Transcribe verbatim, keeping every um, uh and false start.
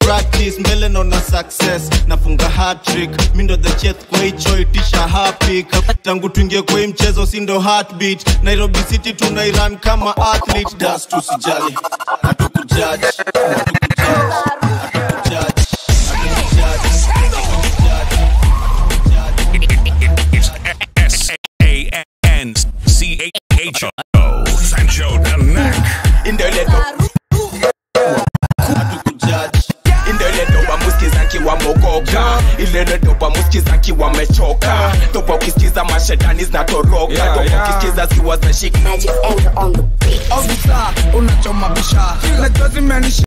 practice mbele naona success nafunga hat-trick mindo the chest kwa hicho itisha happy tangu tuingie kwa mchezo si ndo heartbeat Nairobi City tunairan kama athlete dust usijali hatukujudge N C H O Sancho the Neck in the ledo hatukujudge in the ledo wamusikiza kiwa mogoka ile ledo wamusikiza kiwa mechoka topo ukisikiza mashetani zinatoroka topo ukisikiza ziwa za shik Magic Anger on the beat. Officer unachoma bisha na jozi menishi